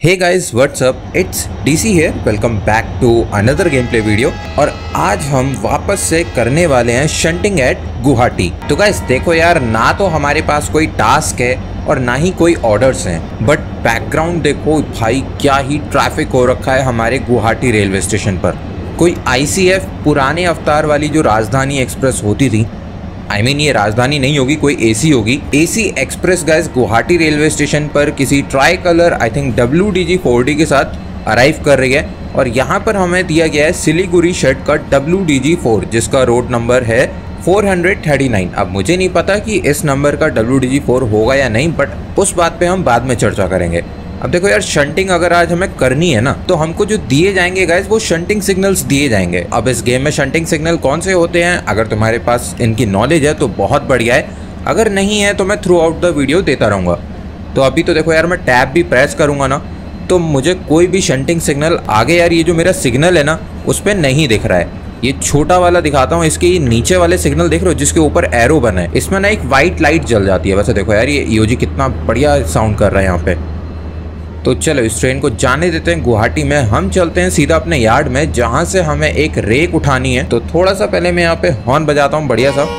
Hey guys what's up, it's DC here. Welcome back to another game play video. और आज हम वापस से करने वाले हैं शंटिंग एट गुवाहाटी। तो गाइस देखो यार, ना तो हमारे पास कोई टास्क है और ना ही कोई ऑर्डर्स हैं, बट बैकग्राउंड देखो भाई, क्या ही ट्रैफिक हो रखा है हमारे गुवाहाटी रेलवे स्टेशन पर। कोई ICF पुराने अवतार वाली जो राजधानी एक्सप्रेस होती थी, ये राजधानी नहीं होगी, कोई AC होगी, AC express guys Guwahati railway station पर किसी try colour I think WDG4D के साथ अराइव कर रही है। और यहाँ पर हमें दिया गया है सिलीगुड़ी शॉर्टकट WDG4, जिसका रोड नंबर है 439। अब मुझे नहीं पता कि इस नंबर का WDG4 होगा या नहीं, बट उस बात पे हम बाद में चर्चा करेंगे। अब देखो यार, शंटिंग अगर आज हमें करनी है ना, तो हमको जो दिए जाएंगे गाइस वो शंटिंग सिग्नल्स दिए जाएंगे। अब इस गेम में शंटिंग सिग्नल कौन से होते हैं, अगर तुम्हारे पास इनकी नॉलेज है तो बहुत बढ़िया है, अगर नहीं है तो मैं थ्रू आउट द वीडियो देता रहूँगा। तो अभी तो देखो यार, मैं टैब भी प्रेस करूँगा ना, तो मुझे कोई भी शंटिंग सिग्नल आगे यार, ये जो मेरा सिग्नल है ना उस पर नहीं दिख रहा है। ये छोटा वाला दिखाता हूँ, इसके नीचे वाले सिग्नल देख रहे हो जिसके ऊपर एरो बना है, इसमें ना एक वाइट लाइट जल जाती है। वैसे देखो यार, ये EOG कितना बढ़िया साउंड कर रहा है यहाँ पे। तो चलो इस ट्रेन को जाने देते हैं गुवाहाटी में। हम चलते हैं सीधा अपने यार्ड में, जहां से हमें एक रेक उठानी है। तो थोड़ा सा पहले मैं यहाँ पे हॉर्न बजाता हूँ बढ़िया सा।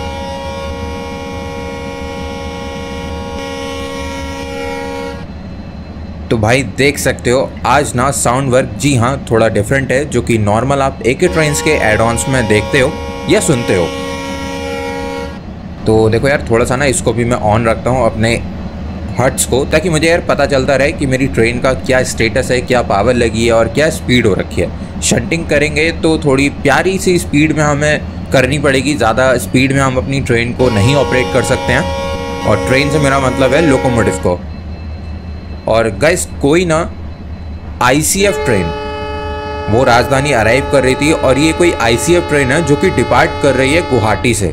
तो भाई देख सकते हो आज ना साउंड वर्क, जी हाँ, थोड़ा डिफरेंट है, जो कि नॉर्मल आप AK ट्रेन्स के एड ऑन्स में देखते हो या सुनते हो। तो देखो यार, थोड़ा सा ना इसको भी मैं ऑन रखता हूँ अपने हट्स को, ताकि मुझे यार पता चलता रहे कि मेरी ट्रेन का क्या स्टेटस है, क्या पावर लगी है और क्या स्पीड हो रखी है। शंटिंग करेंगे तो थोड़ी प्यारी सी स्पीड में हमें करनी पड़ेगी, ज़्यादा स्पीड में हम अपनी ट्रेन को नहीं ऑपरेट कर सकते हैं। और ट्रेन से मेरा मतलब है लोकोमोटिव को। और गाइस कोई ना ICF ट्रेन वो राजधानी अराइव कर रही थी, और ये कोई ICF ट्रेन है जो कि डिपार्ट कर रही है गुवाहाटी से।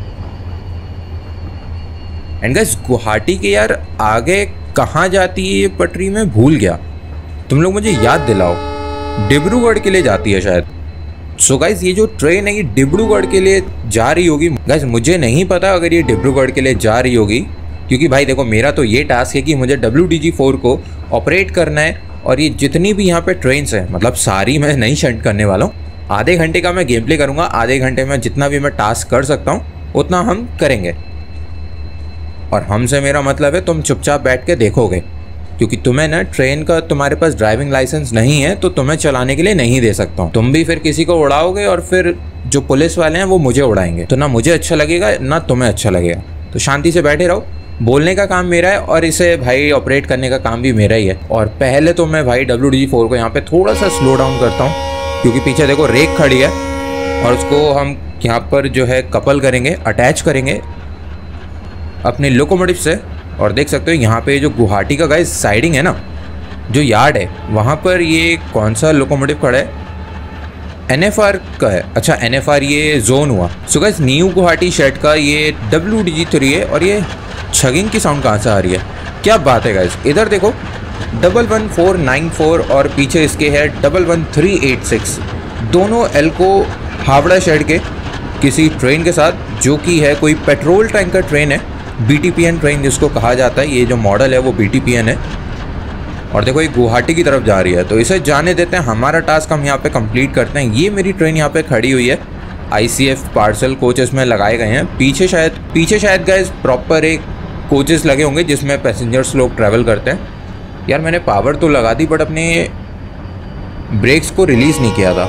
एंड गाइस गुवाहाटी के यार आगे कहाँ जाती है ये पटरी, मैं भूल गया, तुम लोग मुझे याद दिलाओ। डिब्रूगढ़ के लिए जाती है शायद। सो गाइस ये जो ट्रेन है ये डिब्रूगढ़ के लिए जा रही होगी। गाइस मुझे नहीं पता अगर ये डिब्रूगढ़ के लिए जा रही होगी, क्योंकि भाई देखो मेरा तो ये टास्क है कि मुझे WDG4 को ऑपरेट करना है। और ये जितनी भी यहाँ पे ट्रेन्स हैं, मतलब सारी मैं नहीं शंट करने वाला हूँ। आधे घंटे का मैं गेम प्ले करूँगा, आधे घंटे में जितना भी मैं टास्क कर सकता हूँ उतना हम करेंगे। और हमसे मेरा मतलब है तुम चुपचाप बैठ के देखोगे, क्योंकि तुम्हें ना ट्रेन का, तुम्हारे पास ड्राइविंग लाइसेंस नहीं है तो तुम्हें चलाने के लिए नहीं दे सकता हूँ। तुम भी फिर किसी को उड़ाओगे और फिर जो पुलिस वाले हैं वो मुझे उड़ाएंगे, तो ना मुझे अच्छा लगेगा ना तुम्हें अच्छा लगेगा। तो शांति से बैठे रहो, बोलने का काम मेरा है और इसे भाई ऑपरेट करने का काम भी मेरा ही है। और पहले तो मैं भाई WDG4 को यहाँ पे थोड़ा सा स्लो डाउन करता हूँ, क्योंकि पीछे देखो रेक खड़ी है और उसको हम यहाँ पर जो है कपल करेंगे, अटैच करेंगे अपने लोकोमोटिव से। और देख सकते हो यहाँ पे जो गुवाहाटी का गाइस साइडिंग है ना, जो यार्ड है वहाँ पर ये कौन सा लोकोमोटिव खड़ा है, NFR का है। अच्छा NFR ये जोन हुआ। So guys new Guwahati shed का ये WDG3 है। और ये छगिंग की साउंड कहाँ से आ रही है, क्या बात है गाइस। इधर देखो 11494 और पीछे इसके है 11386, दोनों एल्को हावड़ा शेड के किसी ट्रेन के साथ, जो कि है कोई पेट्रोल टैंकर ट्रेन है, BTPN ट्रेन जिसको कहा जाता है। ये जो मॉडल है वो BTPN है। और देखो ये गुवाहाटी की तरफ जा रही है, तो इसे जाने देते हैं। हमारा टास्क हम यहाँ पे कंप्लीट करते हैं। ये मेरी ट्रेन यहाँ पे खड़ी हुई है, ICF पार्सल कोचेस में लगाए गए हैं। पीछे शायद गाइस प्रॉपर एक कोचेस लगे होंगे जिसमें पैसेंजर्स लोग ट्रैवल करते हैं। यार मैंने पावर तो लगा दी, बट अपने ब्रेक्स को रिलीज़ नहीं किया था।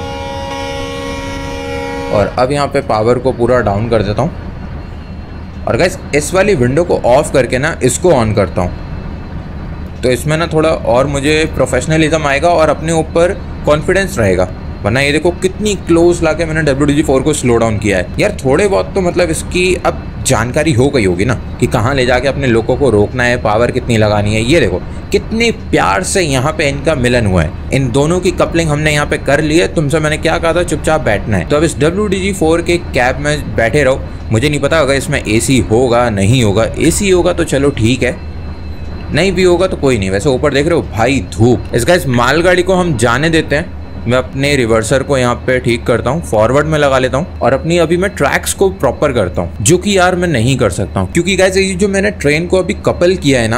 और अब यहाँ पे पावर को पूरा डाउन कर देता हूँ। और गाइस इस वाली विंडो को ऑफ करके ना इसको ऑन करता हूँ, तो इसमें ना थोड़ा और मुझे प्रोफेशनलिज्म आएगा और अपने ऊपर कॉन्फिडेंस रहेगा। वरना ये देखो कितनी क्लोज लाके मैंने WDG4 को स्लो डाउन किया है। यार थोड़े बहुत तो मतलब इसकी अब जानकारी हो गई होगी ना, कि कहाँ ले जाके अपने लोगों को रोकना है, पावर कितनी लगानी है। ये देखो कितने प्यार से यहाँ पे इनका मिलन हुआ है। इन दोनों की कपलिंग हमने यहाँ पे कर ली है। तुमसे मैंने क्या कहा था, चुपचाप बैठना है। तो अब इस WDG4 के कैब में बैठे रहो। मुझे नहीं पता अगर इसमें AC होगा नहीं होगा। AC होगा तो चलो ठीक है, नहीं भी होगा तो कोई नहीं। वैसे ऊपर देख रहे हो भाई धूप। इस मालगाड़ी को हम जाने देते हैं। मैं अपने रिवर्सर को यहाँ पे ठीक करता हूँ, फॉरवर्ड में लगा लेता हूँ और अपनी अभी मैं ट्रैक्स को प्रॉपर करता हूँ, जो कि यार मैं नहीं कर सकता हूँ, क्योंकि गाइस ये जो मैंने ट्रेन को अभी कपल किया है ना,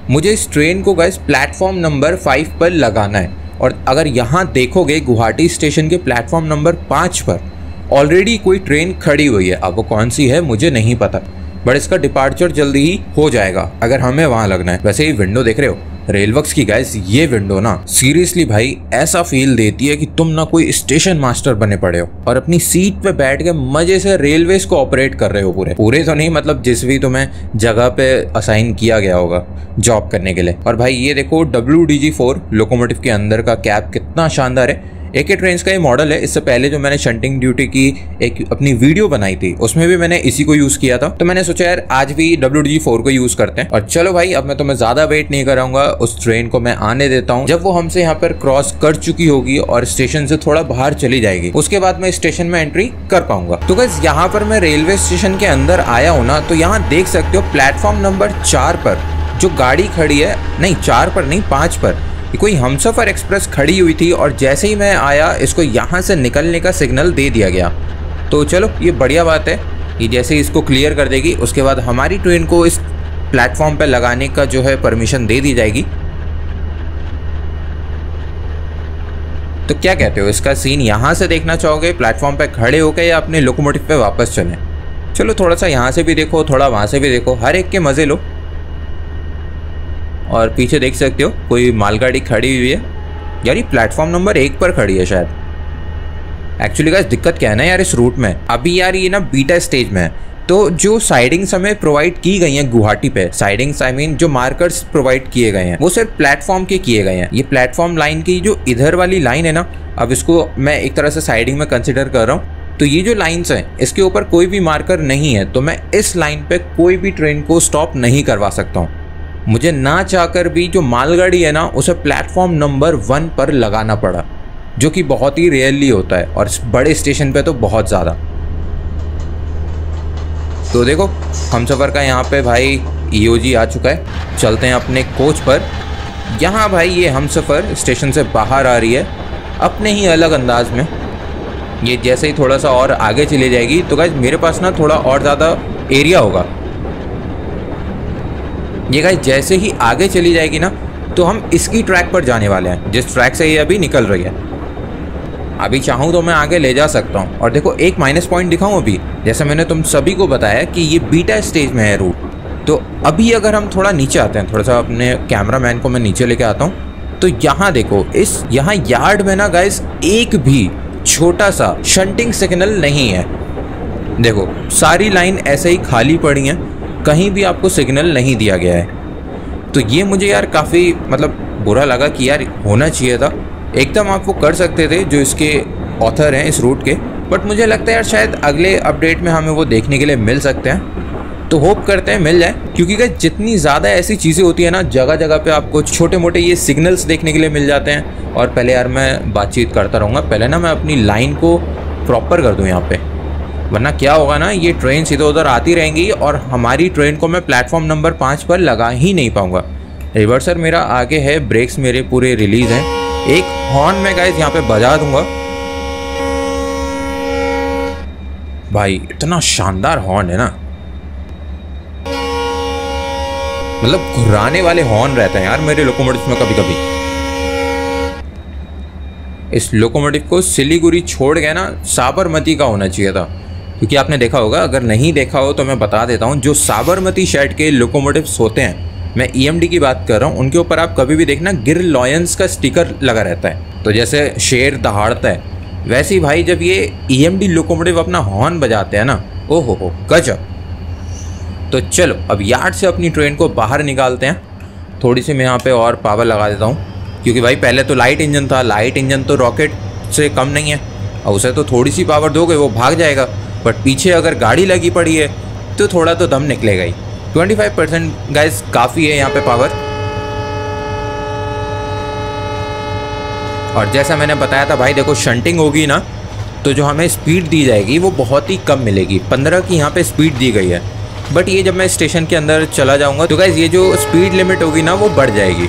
मुझे इस ट्रेन को गाइस प्लेटफॉर्म नंबर 5 पर लगाना है। और अगर यहाँ देखोगे गुवाहाटी स्टेशन के प्लेटफॉर्म नंबर 5 पर ऑलरेडी कोई ट्रेन खड़ी हुई है। अब वो कौन सी है मुझे नहीं पता, बट इसका डिपार्चर जल्दी ही हो जाएगा अगर हमें वहाँ लगना है। वैसे ये विंडो देख रहे हो रेलवर्क्स की गाइस, ये विंडो ना सीरियसली भाई ऐसा फील देती है कि तुम ना कोई स्टेशन मास्टर बने पड़े हो और अपनी सीट पे बैठ के मजे से रेलवेज को ऑपरेट कर रहे हो। पूरे तो नहीं, मतलब जिस भी तुम्हें जगह पे असाइन किया गया होगा जॉब करने के लिए। और भाई ये देखो WDG4 लोकोमोटिव के अंदर का कैब कितना शानदार है। AK ट्रेन्स का ये मॉडल है। इससे पहले जो मैंने शंटिंग ड्यूटी की एक अपनी वीडियो बनाई थी उसमें भी मैंने इसी को यूज किया था, तो मैंने सोचा यार आज भी WDG4 को यूज करते हैं। और चलो भाई अब मैं तुम्हें ज्यादा वेट नहीं कराऊंगा, उस ट्रेन को मैं आने देता हूँ। जब वो हमसे यहाँ पर क्रॉस कर चुकी होगी और स्टेशन से थोड़ा बाहर चली जाएगी उसके बाद मैं स्टेशन में एंट्री कर पाऊंगा। तो गाइस यहाँ पर मैं रेलवे स्टेशन के अंदर आया हूँ ना, तो यहाँ देख सकते हो प्लेटफॉर्म नंबर 4 पर जो गाड़ी खड़ी है, नहीं 4 पर नहीं 5 पर कोई हमसफर एक्सप्रेस खड़ी हुई थी और जैसे ही मैं आया इसको यहाँ से निकलने का सिग्नल दे दिया गया। तो चलो ये बढ़िया बात है, ये जैसे ही इसको क्लियर कर देगी उसके बाद हमारी ट्रेन को इस प्लेटफॉर्म पे लगाने का जो है परमिशन दे दी जाएगी। तो क्या कहते हो, इसका सीन यहाँ से देखना चाहोगे प्लेटफॉर्म पे खड़े होकर या अपने लोकोमोटिव पे वापस चलें? चलो थोड़ा सा यहाँ से भी देखो, थोड़ा वहाँ से भी देखो, हर एक के मज़े लो। और पीछे देख सकते हो कोई मालगाड़ी खड़ी हुई है यार, ये प्लेटफॉर्म नंबर 1 पर खड़ी है शायद। एक्चुअली गाइस दिक्कत क्या है ना यार इस रूट में, अभी यार ये ना बीटा स्टेज में है, तो जो साइडिंग्स हमें प्रोवाइड की गई हैं गुवाहाटी पे, साइडिंग्स आई मीन जो मार्कर्स प्रोवाइड किए गए हैं वो सिर्फ प्लेटफॉर्म के किए गए हैं। ये प्लेटफॉर्म लाइन की जो इधर वाली लाइन है ना, अब इसको मैं एक तरह से साइडिंग में कंसिडर कर रहा हूँ। तो ये जो लाइन्स हैं इसके ऊपर कोई भी मार्कर नहीं है, तो मैं इस लाइन पे कोई भी ट्रेन को स्टॉप नहीं करवा सकता हूँ। मुझे ना चाहकर भी जो मालगाड़ी है ना उसे प्लेटफॉर्म नंबर 1 पर लगाना पड़ा, जो कि बहुत ही रेयरली होता है और इस बड़े स्टेशन पे तो बहुत ज़्यादा। तो देखो हमसफ़र का यहाँ पे भाई EOG आ चुका है, चलते हैं अपने कोच पर। यहाँ भाई ये हमसफ़र स्टेशन से बाहर आ रही है अपने ही अलग अंदाज में। ये जैसे ही थोड़ा सा और आगे चली जाएगी तो गाइस मेरे पास ना थोड़ा और ज़्यादा एरिया होगा। ये गाइस जैसे ही आगे चली जाएगी ना तो हम इसकी ट्रैक पर जाने वाले हैं, जिस ट्रैक से ये अभी निकल रही है। अभी चाहूँ तो मैं आगे ले जा सकता हूँ। और देखो एक माइनस पॉइंट दिखाऊँ अभी, जैसे मैंने तुम सभी को बताया कि ये बीटा स्टेज में है रूट। तो अभी अगर हम थोड़ा नीचे आते हैं, थोड़ा सा अपने कैमरामैन को मैं नीचे लेके आता हूँ, तो यहाँ देखो इस यहाँ यार्ड में ना गाइस एक भी छोटा सा शंटिंग सिग्नल नहीं है। देखो सारी लाइन ऐसे ही खाली पड़ी हैं, कहीं भी आपको सिग्नल नहीं दिया गया है। तो ये मुझे यार काफ़ी मतलब बुरा लगा कि यार होना चाहिए था। एकदम आप वो कर सकते थे जो इसके ऑथर हैं इस रूट के, बट मुझे लगता है यार शायद अगले अपडेट में हमें वो देखने के लिए मिल सकते हैं। तो होप करते हैं मिल जाए, क्योंकि गाइस जितनी ज़्यादा ऐसी चीज़ें होती है ना जगह जगह पे आपको छोटे मोटे ये सिग्नल्स देखने के लिए मिल जाते हैं। और पहले यार मैं बातचीत करता रहूँगा, पहले ना मैं अपनी लाइन को प्रॉपर कर दूँ यहाँ पे, वरना क्या होगा ना ये ट्रेन इधर उधर आती रहेंगी और हमारी ट्रेन को मैं प्लेटफॉर्म नंबर 5 पर लगा ही नहीं पाऊंगा। रिवर्सर मेरा आगे है, ब्रेक्स मेरे पूरे रिलीज हैं। एक हॉर्न में गाइस यहाँ पे बजा दूंगा। भाई इतना शानदार हॉर्न है ना, मतलब घुराने वाले हॉर्न रहते हैं यार मेरे लोकोमोटिव में कभी कभी। इस लोकोमोटिव को सिलीगुड़ी छोड़ गया ना साबरमती का होना चाहिए था, क्योंकि आपने देखा होगा, अगर नहीं देखा हो तो मैं बता देता हूँ, जो साबरमती शेड के लोकोमोटिव्स होते हैं, मैं EMD की बात कर रहा हूँ, उनके ऊपर आप कभी भी देखना गिर लॉयंस का स्टिकर लगा रहता है। तो जैसे शेर दहाड़ता है वैसे ही भाई जब ये EMD लोकोमोटिव अपना हॉर्न बजाते हैं ना, ओहो हो गजब। तो चलो अब यार्ड से अपनी ट्रेन को बाहर निकालते हैं। थोड़ी सी मैं यहाँ पे और पावर लगा देता हूँ, क्योंकि भाई पहले तो लाइट इंजन था, लाइट इंजन तो रॉकेट से कम नहीं है, और उसे तो थोड़ी सी पावर दोगे वो भाग जाएगा, बट पीछे अगर गाड़ी लगी पड़ी है तो थोड़ा तो दम निकलेगा ही। 25% गाइस काफ़ी है यहाँ पे पावर। और जैसा मैंने बताया था भाई, देखो शंटिंग होगी ना तो जो हमें स्पीड दी जाएगी वो बहुत ही कम मिलेगी। 15 की यहाँ पे स्पीड दी गई है, बट ये जब मैं स्टेशन के अंदर चला जाऊँगा तो गाइस ये जो स्पीड लिमिट होगी ना वो बढ़ जाएगी।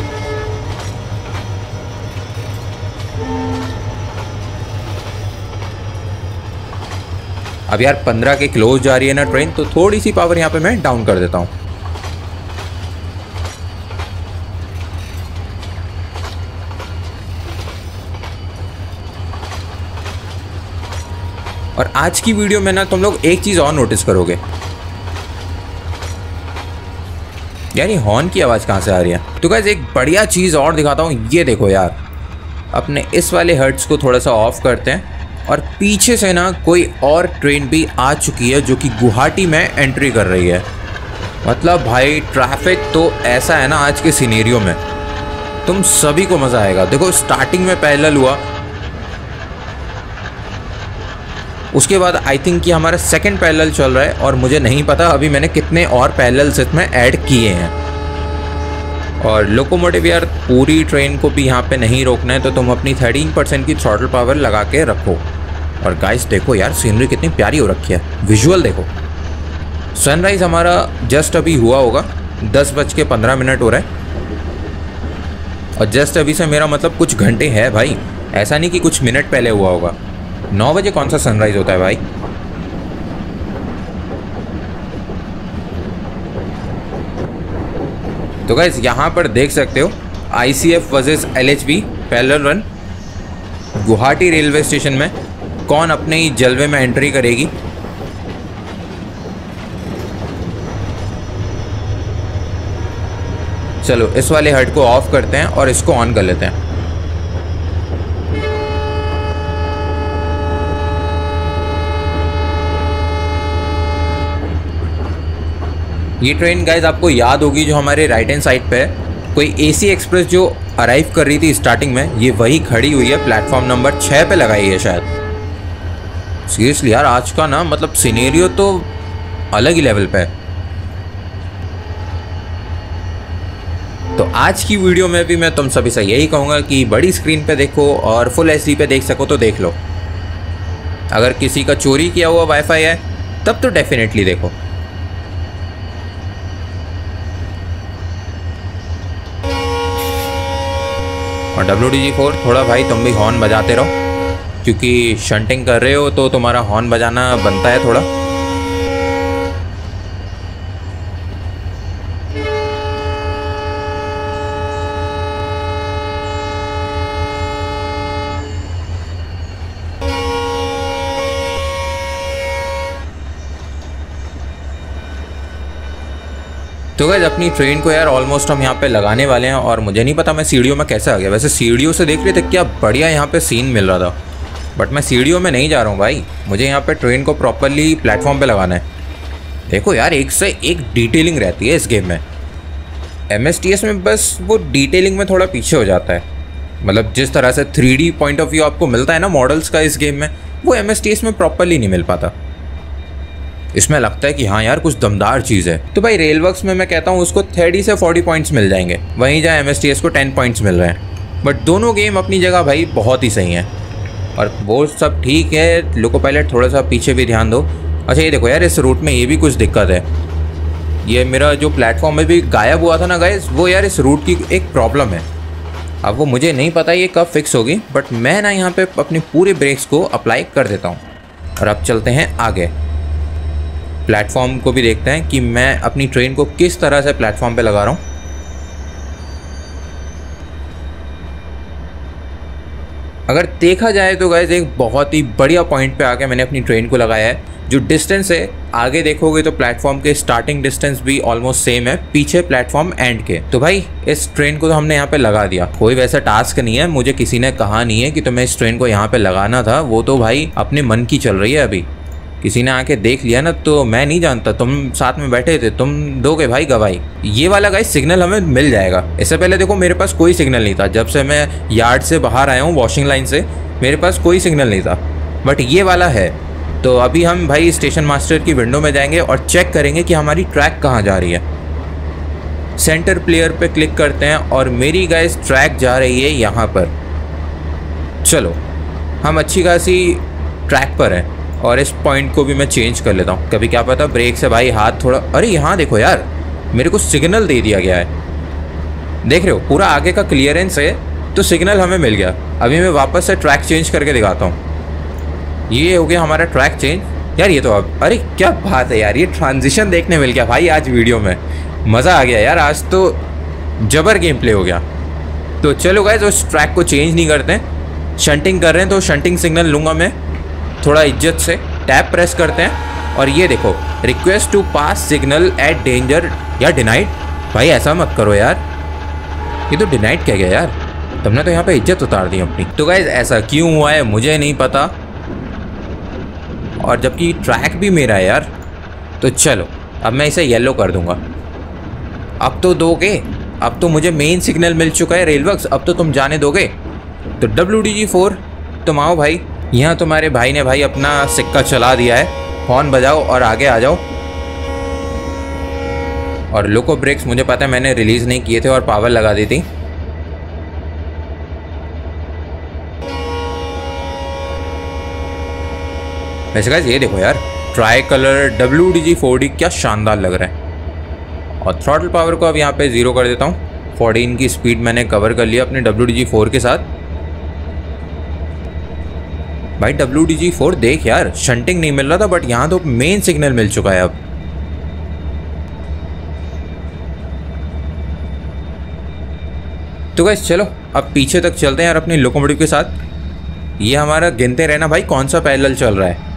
अब यार 15 के क्लोज जा रही है ना ट्रेन, तो थोड़ी सी पावर यहाँ पे मैं डाउन कर देता हूँ। और आज की वीडियो में ना तुम लोग एक चीज़ और नोटिस करोगे, यानी हॉर्न की आवाज़ कहाँ से आ रही है। तो गाइस एक बढ़िया चीज़ और दिखाता हूँ, ये देखो यार, अपने इस वाले हर्ट्स को थोड़ा सा ऑफ करते हैं और पीछे से ना कोई और ट्रेन भी आ चुकी है जो कि गुवाहाटी में एंट्री कर रही है। मतलब भाई ट्रैफिक तो ऐसा है ना आज के सिनेरियो में, तुम सभी को मज़ा आएगा। देखो स्टार्टिंग में पैरेलल हुआ, उसके बाद आई थिंक कि हमारा सेकंड पैरेलल चल रहा है और मुझे नहीं पता अभी मैंने कितने और पैरेलल्स इसमें ऐड किए हैं। और लोकोमोटिव यार पूरी ट्रेन को भी यहाँ पे नहीं रोकना है, तो तुम अपनी 13% की थ्रॉटल पावर लगा के रखो। और गाइस देखो यार सीनरी कितनी प्यारी हो रखी है, विजुअल देखो। सनराइज़ हमारा जस्ट अभी हुआ होगा, 10:15 हो रहा है। और जस्ट अभी से मेरा मतलब कुछ घंटे है भाई, ऐसा नहीं कि कुछ मिनट पहले हुआ होगा। 9 बजे कौन सा सनराइज़ होता है भाई। तो गाइस यहाँ पर देख सकते हो ICF versus LHB parallel run. Guwahati railway station में कौन अपने ही जलवे में एंट्री करेगी। चलो इस वाले हट को ऑफ करते हैं और इसको ऑन कर लेते हैं। ये ट्रेन गाइज आपको याद होगी जो हमारे राइट हैंड साइड पे है, कोई AC एक्सप्रेस जो अराइव कर रही थी स्टार्टिंग में, ये वही खड़ी हुई है, प्लेटफॉर्म नंबर 6 पे लगाई है शायद। सीरियसली यार आज का ना मतलब सिनेरियो तो अलग ही लेवल पे है। तो आज की वीडियो में भी मैं तुम सभी से यही कहूँगा कि बड़ी स्क्रीन पे देखो और फुल HD पे देख सको तो देख लो। अगर किसी का चोरी किया हुआ वाईफाई है तब तो डेफिनेटली देखो। और WDG4 थोड़ा भाई तुम भी हॉर्न बजाते रहो, क्योंकि शंटिंग कर रहे हो तो तुम्हारा हॉर्न बजाना बनता है थोड़ा। तो गाइस अपनी ट्रेन को यार ऑलमोस्ट हम यहाँ पे लगाने वाले हैं और मुझे नहीं पता मैं सीढ़ियों में कैसे आ गया। वैसे सीढ़ियों से देख रहे थे क्या बढ़िया यहाँ पे सीन मिल रहा था, बट मैं सीढ़ियों में नहीं जा रहा हूँ भाई, मुझे यहाँ पे ट्रेन को प्रॉपरली प्लेटफॉर्म पे लगाना है। देखो यार एक से एक डिटेलिंग रहती है इस गेम में। MSTS में बस वो डिटेलिंग में थोड़ा पीछे हो जाता है, मतलब जिस तरह से 3D पॉइंट ऑफ व्यू आपको मिलता है ना मॉडल्स का इस गेम में, वो MSTS में प्रॉपरली नहीं मिल पाता। इसमें लगता है कि हाँ यार कुछ दमदार चीज़ है। तो भाई रेलवर्क्स में मैं कहता हूँ उसको 30 से 40 पॉइंट्स मिल जाएंगे, वहीं जहाँ MSTS को 10 पॉइंट्स मिल रहे हैं। बट दोनों गेम अपनी जगह भाई बहुत ही सही हैं और वो सब ठीक है। लोको पायलट थोड़ा सा पीछे भी ध्यान दो। अच्छा ये देखो यार इस रूट में ये भी कुछ दिक्कत है, ये मेरा जो प्लेटफॉर्म में भी गायब हुआ था ना गाइस, वो यार इस रूट की एक प्रॉब्लम है। अब वो मुझे नहीं पता ये कब फिक्स होगी, बट मैं ना यहाँ पे अपने पूरे ब्रेक्स को अप्लाई कर देता हूँ। और अब चलते हैं आगे, प्लेटफॉर्म को भी देखते हैं कि मैं अपनी ट्रेन को किस तरह से प्लेटफॉर्म पे लगा रहा हूँ। अगर देखा जाए तो गाइस एक बहुत ही बढ़िया पॉइंट पे आके मैंने अपनी ट्रेन को लगाया है। जो डिस्टेंस है आगे देखोगे तो प्लेटफॉर्म के स्टार्टिंग डिस्टेंस भी ऑलमोस्ट सेम है पीछे प्लेटफॉर्म एंड के। तो भाई इस ट्रेन को तो हमने यहाँ पे लगा दिया, कोई वैसा टास्क नहीं है, मुझे किसी ने कहा नहीं है कि तुम्हें इस ट्रेन को यहाँ पे लगाना था, वो तो भाई अपने मन की चल रही है। अभी किसी ने आके देख लिया ना तो मैं नहीं जानता, तुम साथ में बैठे थे, तुम दोगे भाई गवाही। ये वाला गाइस सिग्नल हमें मिल जाएगा। इससे पहले देखो मेरे पास कोई सिग्नल नहीं था, जब से मैं यार्ड से बाहर आया हूँ वॉशिंग लाइन से मेरे पास कोई सिग्नल नहीं था, बट ये वाला है। तो अभी हम भाई स्टेशन मास्टर की विंडो में जाएंगे और चेक करेंगे कि हमारी ट्रैक कहाँ जा रही है। सेंटर प्लेयर पे क्लिक करते हैं और मेरी गाइस ट्रैक जा रही है यहाँ पर। चलो हम अच्छी खासी ट्रैक पर हैं और इस पॉइंट को भी मैं चेंज कर लेता हूँ, कभी क्या पता ब्रेक से भाई हाथ थोड़ा। अरे यहाँ देखो यार मेरे को सिग्नल दे दिया गया है, देख रहे हो पूरा आगे का क्लियरेंस है तो सिग्नल हमें मिल गया। अभी मैं वापस से ट्रैक चेंज करके दिखाता हूँ। ये हो गया हमारा ट्रैक चेंज यार। ये तो अब अरे क्या बात है यार, ये ट्रांजिशन देखने मिल गया भाई आज वीडियो में, मज़ा आ गया यार, आज तो जबर गेम प्ले हो गया। तो चलो गाइस उस ट्रैक को चेंज नहीं करते हैं, शंटिंग कर रहे हैं तो शंटिंग सिग्नल लूँगा मैं थोड़ा इज्जत से। टैप प्रेस करते हैं और ये देखो request to pass signal at danger या डिनाइड। भाई ऐसा मत करो यार, ये तो डिनाइड क्या गया यार, तुमने तो यहाँ पे इज्जत उतार दी अपनी। तो गाइज ऐसा क्यों हुआ है मुझे नहीं पता, और जबकि ट्रैक भी मेरा है यार। तो चलो अब मैं इसे येलो कर दूंगा। अब तो दोगे, अब तो मुझे मेन सिग्नल मिल चुका है रेलवर्क्स, अब तो तुम जाने दोगे। तो WDG4 तुम आओ भाई, यहाँ तुम्हारे भाई ने भाई अपना सिक्का चला दिया है, हॉर्न बजाओ और आगे आ जाओ। और लोको ब्रेक्स मुझे पता है मैंने रिलीज़ नहीं किए थे और पावर लगा दी थी। वैसे गाइस ये देखो यार, ट्राई कलर WDG4D क्या शानदार लग रहा है। और थ्रॉटल पावर को अब यहाँ पे 0 कर देता हूँ। 14 की स्पीड मैंने कवर कर लिया अपने WDG4 के साथ। भाई WDG4 देख यार, शंटिंग नहीं मिल रहा था बट यहाँ तो मेन सिग्नल मिल चुका है अब। तो गाइस चलो अब पीछे तक चलते हैं यार अपनी लोकोमोटिव के साथ। ये हमारा गिनते रहना भाई कौन सा पैरेलल चल रहा है।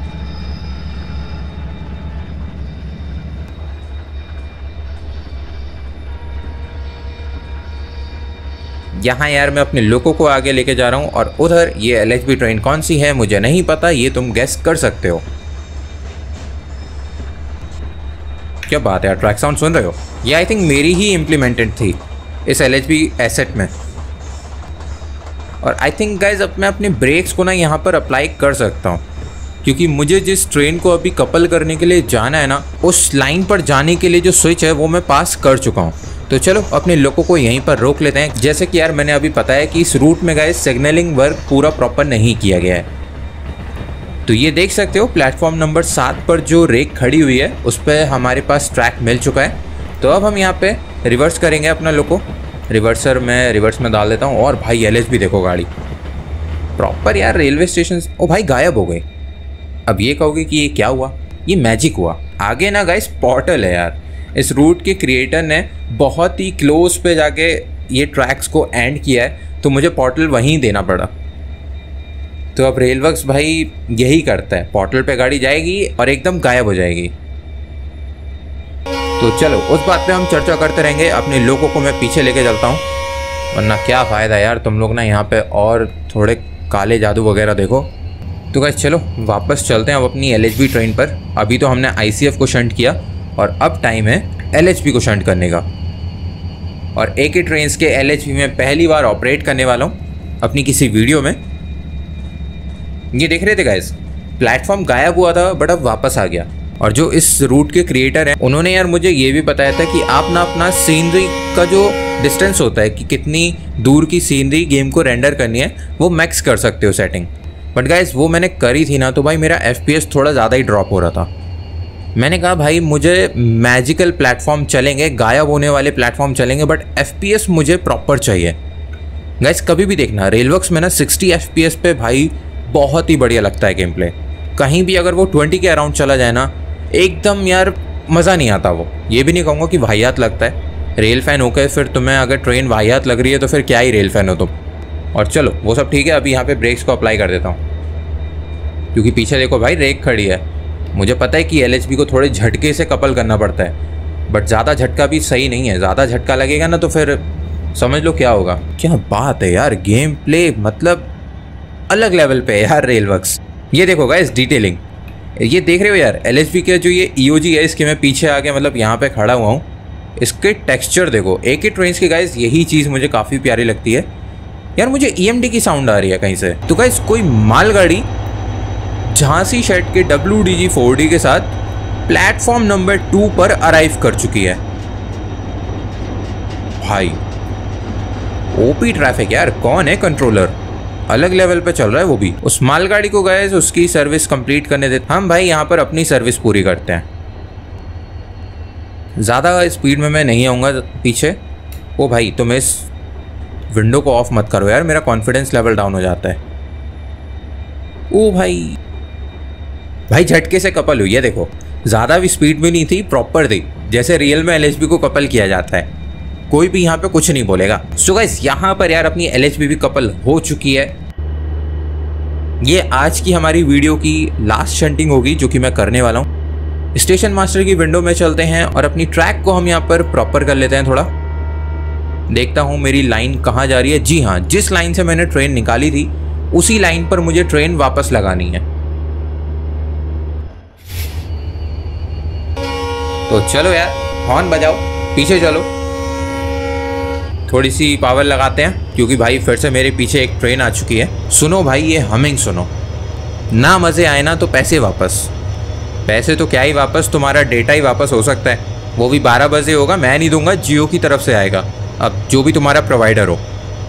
यहाँ यार मैं अपने लोको को आगे लेके जा रहा हूँ और उधर ये LHB ट्रेन कौन सी है मुझे नहीं पता, ये तुम गेस कर सकते हो। क्या बात है यार, ट्रैक साउंड सुन रहे हो? ये आई थिंक मेरी ही इम्प्लीमेंटेड थी इस LHB एसेट में। और आई थिंक गाइज अब मैं अपने ब्रेक्स को ना यहाँ पर अप्लाई कर सकता हूँ, क्योंकि मुझे जिस ट्रेन को अभी कपल करने के लिए जाना है ना, उस लाइन पर जाने के लिए जो स्विच है वो मैं पास कर चुका हूँ। तो चलो अपने लोको को यहीं पर रोक लेते हैं। जैसे कि यार मैंने अभी पता है कि इस रूट में गाइस सिग्नलिंग वर्क पूरा प्रॉपर नहीं किया गया है। तो ये देख सकते हो प्लेटफॉर्म नंबर 7 पर जो रेक खड़ी हुई है उस पर हमारे पास ट्रैक मिल चुका है। तो अब हम यहाँ पे रिवर्स करेंगे अपना लोको। रिवर्सर मैं रिवर्स में डाल देता हूँ। और भाई LHB देखो गाड़ी प्रॉपर यार रेलवे स्टेशन। ओ भाई गायब हो गई। अब ये कहोगे कि ये क्या हुआ? ये मैजिक हुआ। आगे ना गाइस पोर्टल है यार। इस रूट के क्रिएटर ने बहुत ही क्लोज पे जाके ये ट्रैक्स को एंड किया है, तो मुझे पोर्टल वहीं देना पड़ा। तो अब रेलवर्क्स भाई यही करता है, पोर्टल पे गाड़ी जाएगी और एकदम गायब हो जाएगी। तो चलो उस बात पे हम चर्चा करते रहेंगे। अपने लोगों को मैं पीछे लेके चलता हूँ, वरना क्या फ़ायदा यार, तुम लोग ना यहाँ पे और थोड़े काले जादू वगैरह देखो। तो गाइस चलो वापस चलते हैं अब अपनी LHB ट्रेन पर। अभी तो हमने ICF को शंट किया और अब टाइम है LHB को शंट करने का। और AK ट्रेन्स के LHB में पहली बार ऑपरेट करने वाला हूँ अपनी किसी वीडियो में। ये देख रहे थे गाइस, प्लेटफॉर्म गायब हुआ था बट अब वापस आ गया। और जो इस रूट के क्रिएटर हैं उन्होंने यार मुझे ये भी बताया था कि आप ना अपना सीनरी का जो डिस्टेंस होता है कि कितनी दूर की सीनरी गेम को रेंडर करनी है वो मैक्स कर सकते हो सेटिंग। बट गाइस वो मैंने करी थी ना, तो भाई मेरा FPS थोड़ा ज़्यादा ही ड्रॉप हो रहा था। मैंने कहा भाई मुझे मैजिकल प्लेटफॉर्म चलेंगे, गायब होने वाले प्लेटफॉर्म चलेंगे, बट FPS मुझे प्रॉपर चाहिए। गाइस कभी भी देखना रेलवर्क्स में ना 60 FPS पे भाई बहुत ही बढ़िया लगता है गेम प्ले। कहीं भी अगर वो 20 के अराउंड चला जाए ना, एकदम यार मज़ा नहीं आता। वो ये भी नहीं कहूँगा कि वाहियात लगता है। रेल फैन होकर फिर तुम्हें अगर ट्रेन वाहियात लग रही है तो फिर क्या ही रेल फैन हो तुम। और चलो वो सब ठीक है, अभी यहाँ पे ब्रेक्स को अप्लाई कर देता हूँ, क्योंकि पीछे देखो भाई रेक खड़ी है। मुझे पता है कि LHB को थोड़े झटके से कपल करना पड़ता है, बट ज़्यादा झटका भी सही नहीं है। ज़्यादा झटका लगेगा ना तो फिर समझ लो क्या होगा। क्या बात है यार, गेम प्ले मतलब अलग लेवल पे है यार रेलवर्क्स। ये देखो गाइस डिटेलिंग, ये देख रहे हो यार LHB के जो ये EOG है इसके मैं पीछे आके मतलब यहाँ पे खड़ा हुआ हूँ। इसके टेक्सचर देखो, AK ट्रेन्स के गाइस यही चीज़ मुझे काफ़ी प्यारी लगती है यार। मुझे EMD की साउंड आ रही है कहीं से। तो गाइस कोई मालगाड़ी झांसी शेड के WDG4D के साथ प्लेटफॉर्म नंबर 2 पर अराइव कर चुकी है। भाई OP ट्रैफिक यार, कौन है कंट्रोलर, अलग लेवल पे चल रहा है वो भी। उस मालगाड़ी को गए उसकी सर्विस कंप्लीट करने देते। हम भाई यहाँ पर अपनी सर्विस पूरी करते हैं। ज़्यादा स्पीड में मैं नहीं आऊँगा पीछे। ओ भाई तुम इस विंडो को ऑफ मत करो यार, मेरा कॉन्फिडेंस लेवल डाउन हो जाता है। ओ भाई भाई झटके से कपल हुई है देखो, ज़्यादा भी स्पीड में नहीं थी, प्रॉपर थी, जैसे रियल में LHB को कपल किया जाता है। कोई भी यहाँ पे कुछ नहीं बोलेगा। सो गाइस यहाँ पर यार अपनी LHB भी कपल हो चुकी है। ये आज की हमारी वीडियो की लास्ट शंटिंग होगी जो कि मैं करने वाला हूँ। स्टेशन मास्टर की विंडो में चलते हैं और अपनी ट्रैक को हम यहाँ पर प्रॉपर कर लेते हैं। थोड़ा देखता हूँ मेरी लाइन कहाँ जा रही है। जी हाँ, जिस लाइन से मैंने ट्रेन निकाली थी उसी लाइन पर मुझे ट्रेन वापस लगानी है। तो चलो यार, हॉर्न बजाओ, पीछे चलो। थोड़ी सी पावर लगाते हैं क्योंकि भाई फिर से मेरे पीछे एक ट्रेन आ चुकी है। सुनो भाई, ये हमिंग सुनो। ना मज़े आए ना तो पैसे वापस। पैसे तो क्या ही वापस, तुम्हारा डेटा ही वापस हो सकता है। वो भी 12 बजे होगा, मैं नहीं दूंगा, जियो की तरफ से आएगा। अब जो भी तुम्हारा प्रोवाइडर हो,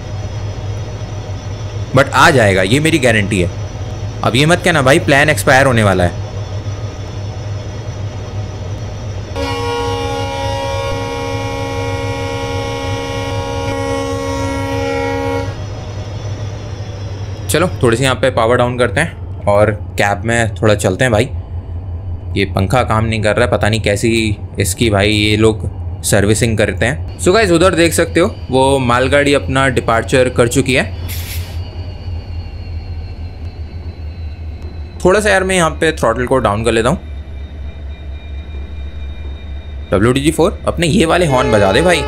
बट आ जाएगा, ये मेरी गारंटी है। अब ये मत कहना भाई प्लान एक्सपायर होने वाला है। चलो थोड़ी सी यहाँ पे पावर डाउन करते हैं और कैब में थोड़ा चलते हैं भाई। ये पंखा काम नहीं कर रहा है, पता नहीं कैसी इसकी भाई ये लोग सर्विसिंग करते हैं। सो गाइस, उधर देख सकते हो वो मालगाड़ी अपना डिपार्चर कर चुकी है। थोड़ा सा यार मैं यहाँ पे थ्रॉटल को डाउन कर लेता हूँ। WDG4 अपने ये वाले हॉर्न बजा दे भाई।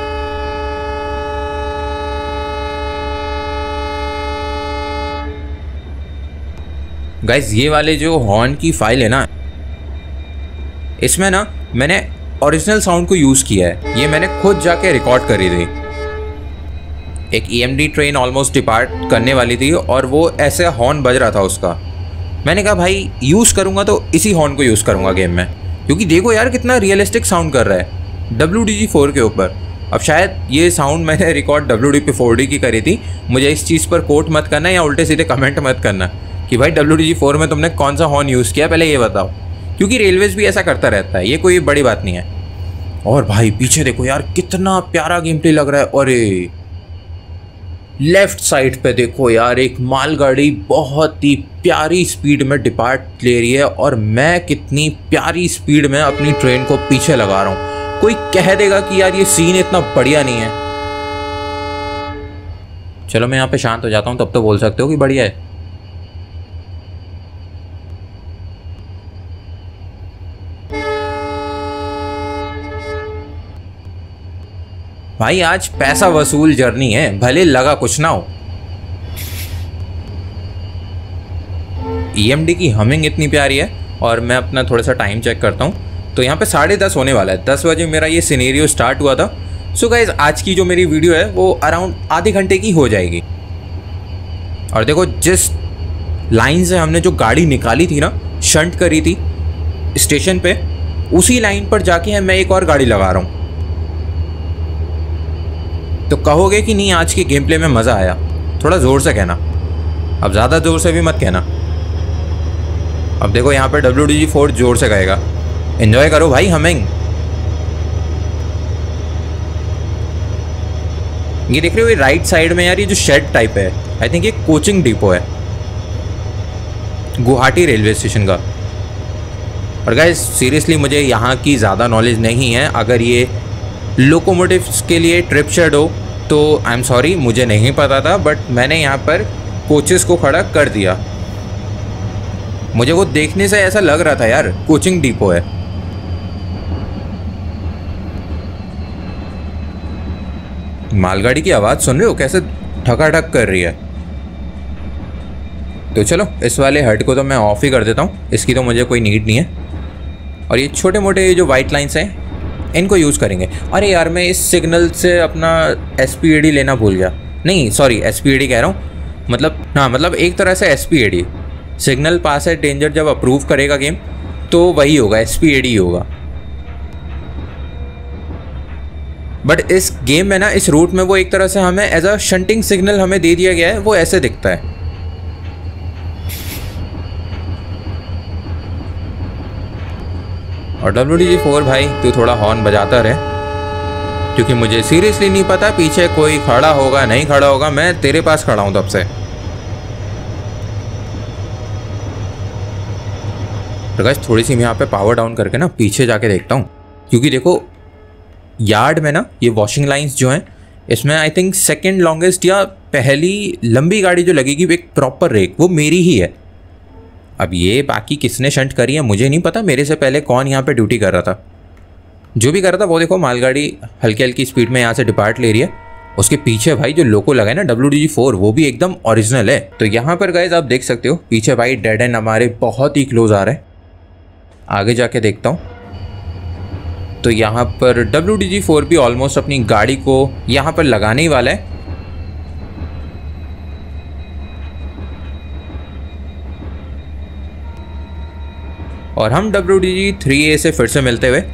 गाइज, ये वाले जो हॉर्न की फाइल है ना, इसमें ना मैंने ओरिजिनल साउंड को यूज़ किया है। ये मैंने खुद जाके रिकॉर्ड करी थी। एक EMD ट्रेन ऑलमोस्ट डिपार्ट करने वाली थी और वो ऐसे हॉर्न बज रहा था उसका। मैंने कहा भाई यूज़ करूँगा तो इसी हॉर्न को यूज़ करूँगा गेम में, क्योंकि देखो यार कितना रियलिस्टिक साउंड कर रहा है WDG4 के ऊपर। अब शायद ये साउंड मैंने रिकॉर्ड WD-4D की करी थी। मुझे इस चीज़ पर कोट मत करना या उल्टे सीधे कमेंट मत करना कि भाई WDG4 में तुमने कौन सा हॉर्न यूज़ किया, पहले ये बताओ, क्योंकि रेलवेज भी ऐसा करता रहता है, ये कोई बड़ी बात नहीं है। और भाई पीछे देखो यार कितना प्यारा गेम प्ले लग रहा है। और लेफ्ट साइड पे देखो यार, एक मालगाड़ी बहुत ही प्यारी स्पीड में डिपार्ट ले रही है और मैं कितनी प्यारी स्पीड में अपनी ट्रेन को पीछे लगा रहा हूँ। कोई कह देगा कि यार ये सीन इतना बढ़िया नहीं है। चलो मैं यहाँ पे शांत हो जाता हूँ, तब तो बोल सकते हो कि बढ़िया है। भाई आज पैसा वसूल जर्नी है, भले लगा कुछ ना हो। EMD की हमिंग इतनी प्यारी है। और मैं अपना थोड़ा सा टाइम चेक करता हूँ, तो यहाँ पे 10:30 होने वाला है। 10 बजे मेरा ये सिनेरियो स्टार्ट हुआ था। सो गाइज, आज की जो मेरी वीडियो है वो अराउंड आधे घंटे की हो जाएगी। और देखो जिस लाइन से हमने जो गाड़ी निकाली थी ना, शंट करी थी स्टेशन पे, उसी लाइन पर जाके मैं एक और गाड़ी लगा रहा हूँ। तो कहोगे कि नहीं आज के गेम प्ले में मज़ा आया, थोड़ा ज़ोर से कहना। अब ज़्यादा ज़ोर से भी मत कहना। अब देखो यहाँ पे WDG4 ज़ोर से कहेगा। एंजॉय करो भाई हमिंग। ये देख रहे हो, ये राइट साइड में यार ये जो शेड टाइप है, आई थिंक ये कोचिंग डिपो है गुवाहाटी रेलवे स्टेशन का। और गाइस सीरियसली मुझे यहाँ की ज़्यादा नॉलेज नहीं है। अगर ये लोकोमोटिव्स के लिए ट्रिप शेड हो तो आई एम सॉरी, मुझे नहीं पता था, बट मैंने यहाँ पर कोचेस को खड़ा कर दिया। मुझे वो देखने से ऐसा लग रहा था यार कोचिंग डिपो है। मालगाड़ी की आवाज़ सुन रहे हो कैसे ठकाठक कर रही है। तो चलो इस वाले हट को तो मैं ऑफ ही कर देता हूँ, इसकी तो मुझे कोई नीड नहीं है। और ये छोटे मोटे जो वाइट लाइन्स हैं इनको यूज़ करेंगे। अरे यार मैं इस सिग्नल से अपना SPAD लेना भूल गया। नहीं सॉरी, SPAD कह रहा हूँ, मतलब हाँ, मतलब एक तरह से SPAD सिग्नल पास है डेंजर जब अप्रूव करेगा गेम तो वही होगा, SPAD ही होगा। बट इस गेम में ना, इस रूट में वो एक तरह से हमें एज अ शंटिंग सिग्नल हमें दे दिया गया है, वो ऐसे दिखता है। और WDG4 भाई तू थोड़ा हॉर्न बजाता रहे, क्योंकि मुझे सीरियसली नहीं पता पीछे कोई खड़ा होगा नहीं खड़ा होगा। मैं तेरे पास खड़ा हूँ तब से। तो गाइस थोड़ी सी मैं यहाँ पे पावर डाउन करके ना पीछे जाके देखता हूँ, क्योंकि देखो यार्ड में ना ये वॉशिंग लाइंस जो हैं, इसमें आई थिंक सेकंड लॉन्गेस्ट या पहली लंबी गाड़ी जो लगेगी एक प्रॉपर रेक, वो मेरी ही है। अब ये बाकी किसने शंट करी है मुझे नहीं पता, मेरे से पहले कौन यहाँ पे ड्यूटी कर रहा था। जो भी कर रहा था वो देखो मालगाड़ी हल्की हल्की स्पीड में यहाँ से डिपार्ट ले रही है। उसके पीछे भाई जो लोको लगा है ना WDG4 वो भी एकदम ओरिजिनल है। तो यहाँ पर गाइस आप देख सकते हो पीछे भाई डेड एंड हमारे बहुत ही क्लोज आ रहा है। आगे जाके देखता हूँ तो यहाँ पर WDG4 भी ऑलमोस्ट अपनी गाड़ी को यहाँ पर लगाने ही वाला है। और हम WDG3A से फिर से मिलते हुए।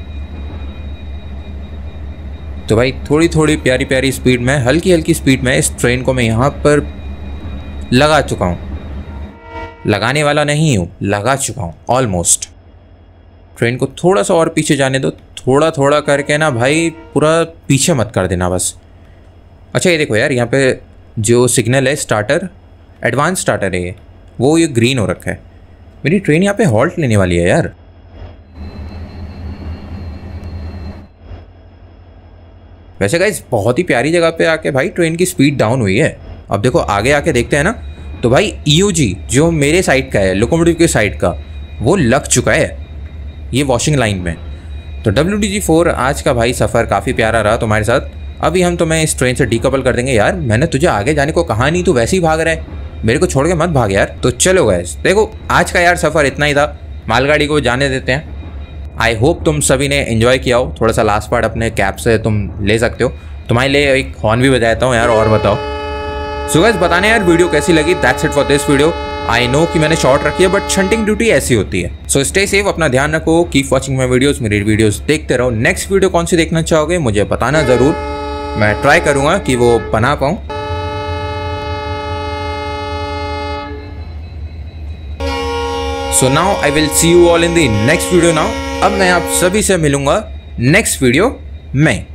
तो भाई थोड़ी थोड़ी प्यारी प्यारी स्पीड में, हल्की हल्की स्पीड में इस ट्रेन को मैं यहाँ पर लगा चुका हूँ। लगाने वाला नहीं हूँ, लगा चुका हूँ ऑलमोस्ट। ट्रेन को थोड़ा सा और पीछे जाने दो, थोड़ा थोड़ा करके ना भाई, पूरा पीछे मत कर देना बस। अच्छा ये देखो यार, यहाँ पे जो सिग्नल है स्टार्टर, एडवांस स्टार्टर है ये ग्रीन हो रखा है। मेरी ट्रेन यहाँ पे हॉल्ट लेने वाली है यार। वैसे गाइस बहुत ही प्यारी जगह पे आके भाई ट्रेन की स्पीड डाउन हुई है। अब देखो आगे आके देखते हैं ना, तो भाई EOG जो मेरे साइड का है, लोकोमोटिव के साइड का, वो लग चुका है ये वॉशिंग लाइन में। तो WDG4 आज का भाई सफ़र काफ़ी प्यारा रहा तुम्हारे साथ। अभी हम तुम्हें इस ट्रेन से डीकपल कर देंगे। यार मैंने तुझे आगे जाने को कहा नहीं, तू वैसे ही भाग रहा है, मेरे को छोड़ के मत भाग यार। तो चलो गाइस देखो आज का यार सफ़र इतना ही था, मालगाड़ी को जाने देते हैं। आई होप तुम सभी ने एंजॉय किया हो। थोड़ा सा लास्ट पार्ट अपने कैब से तुम ले सकते हो, तुम्हारे लिए एक हॉर्न भी बजाता हूँ यार। और बताओ सो गाइस, बताने यार वीडियो कैसी लगी। That's it for this video. I know कि मैंने शॉर्ट रखी है बट शंटिंग ड्यूटी ऐसी होती है। सो स्टे सेफ, अपना ध्यान रखो, कीप वॉचिंग माई वीडियोस, मेरी वीडियोस देखते रहो। नेक्स्ट वीडियो कौन सी देखना चाहोगे मुझे बताना ज़रूर, मैं ट्राई करूँगा कि वो बना पाऊँ। So now I will see you all in the next video now. अब मैं आप सभी से मिलूंगा नेक्स्ट वीडियो में।